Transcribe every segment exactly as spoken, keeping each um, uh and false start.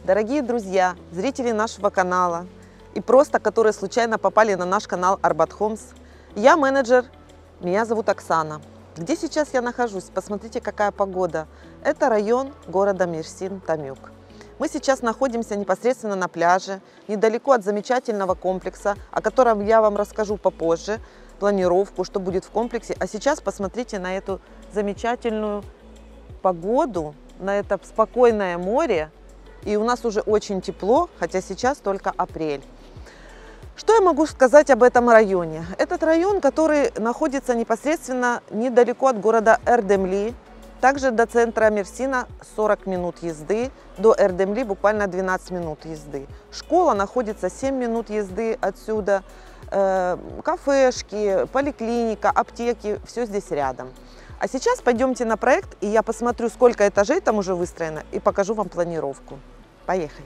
Дорогие друзья, зрители нашего канала и просто, которые случайно попали на наш канал Арбат Хомс, я менеджер, меня зовут Оксана. Где сейчас я нахожусь? Посмотрите, какая погода. Это район города Мерсин-Тамюк. Мы сейчас находимся непосредственно на пляже, недалеко от замечательного комплекса, о котором я вам расскажу попозже, планировку, что будет в комплексе. А сейчас посмотрите на эту замечательную погоду, на это спокойное море. И у нас уже очень тепло, хотя сейчас только апрель. Что я могу сказать об этом районе? Этот район, который находится непосредственно недалеко от города Эрдемли, также до центра Мерсина сорок минут езды, до Эрдемли буквально двенадцать минут езды. Школа находится семь минут езды отсюда, э, кафешки, поликлиника, аптеки, все здесь рядом. А сейчас пойдемте на проект, и я посмотрю, сколько этажей там уже выстроено, и покажу вам планировку. Поехали!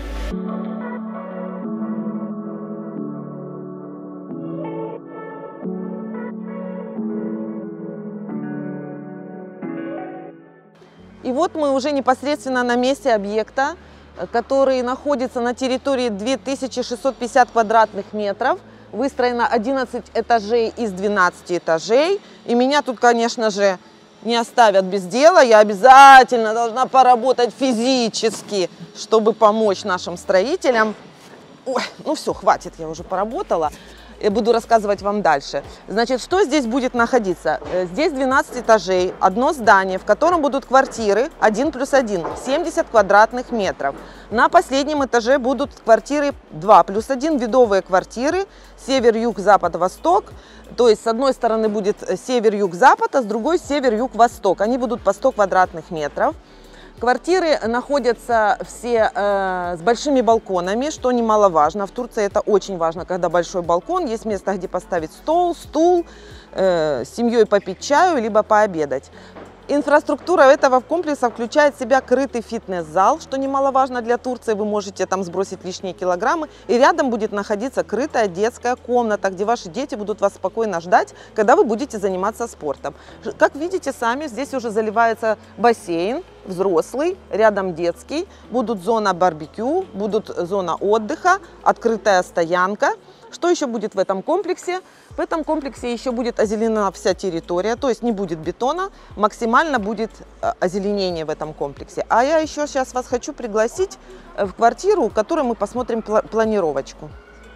И вот мы уже непосредственно на месте объекта, который находится на территории две тысячи шестьсот пятьдесят квадратных метров. Выстроено одиннадцать этажей из двенадцати этажей. И меня тут, конечно же, не оставят без дела. Я обязательно должна поработать физически, чтобы помочь нашим строителям. Ой, ну все, хватит, я уже поработала. Я буду рассказывать вам дальше. Значит, что здесь будет находиться? Здесь двенадцать этажей, одно здание, в котором будут квартиры один плюс один, семьдесят квадратных метров. На последнем этаже будут квартиры два плюс один, видовые квартиры, север, юг, запад, восток. То есть с одной стороны будет север, юг, запад, а с другой север, юг, восток. Они будут по сто квадратных метров. Квартиры находятся все э, с большими балконами, что немаловажно. В Турции это очень важно, когда большой балкон, есть место, где поставить стол, стул, э, с семьей попить чаю, либо пообедать. Инфраструктура этого комплекса включает в себя крытый фитнес-зал, что немаловажно для Турции. Вы можете там сбросить лишние килограммы. И рядом будет находиться крытая детская комната, где ваши дети будут вас спокойно ждать, когда вы будете заниматься спортом. Как видите сами, здесь уже заливается бассейн взрослый, рядом детский. Будут зона барбекю, будут зона отдыха, открытая стоянка. Что еще будет в этом комплексе? В этом комплексе еще будет озеленена вся территория, то есть не будет бетона, максимально будет озеленение в этом комплексе. А я еще сейчас вас хочу пригласить в квартиру, в которой мы посмотрим планировочку.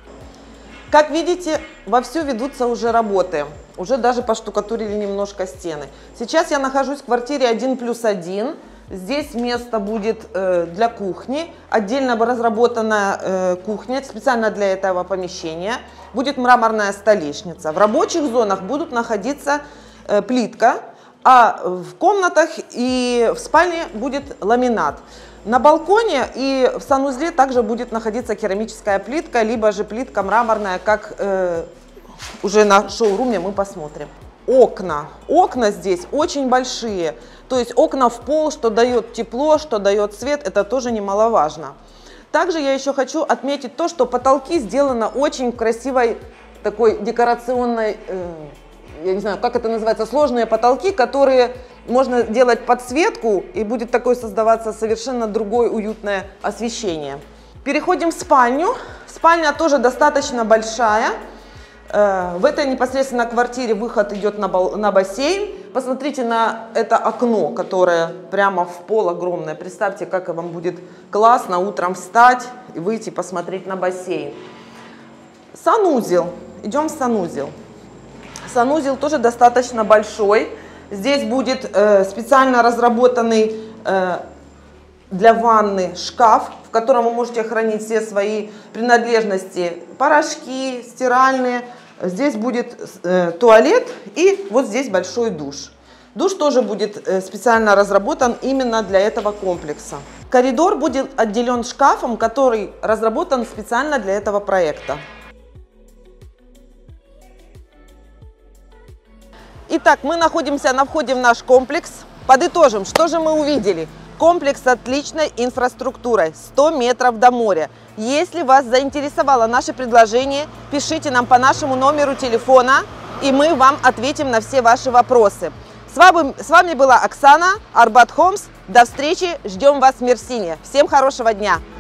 Как видите, вовсю ведутся уже работы, уже даже поштукатурили немножко стены. Сейчас я нахожусь в квартире один плюс один. Здесь место будет э, для кухни, отдельно разработана э, кухня специально для этого помещения. Будет мраморная столешница. В рабочих зонах будут находиться э, плитка, а в комнатах и в спальне будет ламинат. На балконе и в санузле также будет находиться керамическая плитка, либо же плитка мраморная, как э, уже на шоуруме мы посмотрим. Окна. Окна здесь очень большие. То есть окна в пол, что дает тепло, что дает свет, это тоже немаловажно. Также я еще хочу отметить то, что потолки сделаны очень красивой такой декорационной, э, я не знаю, как это называется, сложные потолки, которые можно делать подсветку, и будет такое создаваться совершенно другое уютное освещение. Переходим в спальню. Спальня тоже достаточно большая. В этой непосредственно квартире выход идет на, на бассейн. Посмотрите на это окно, которое прямо в пол огромное. Представьте, как вам будет классно утром встать и выйти посмотреть на бассейн. Санузел. Идем в санузел. Санузел тоже достаточно большой. Здесь будет э, специально разработанный э, для ванны шкаф, в котором вы можете хранить все свои принадлежности, порошки, стиральные. Здесь будет э, туалет и вот здесь большой душ. Душ тоже будет э, специально разработан именно для этого комплекса. Коридор будет отделен шкафом, который разработан специально для этого проекта. Итак, мы находимся на входе в наш комплекс. Подытожим, что же мы увидели? Комплекс с отличной инфраструктурой, сто метров до моря. Если вас заинтересовало наше предложение, пишите нам по нашему номеру телефона, и мы вам ответим на все ваши вопросы. С вами, с вами была Оксана, Арбат Хомс. До встречи, ждем вас в Мерсине. Всем хорошего дня!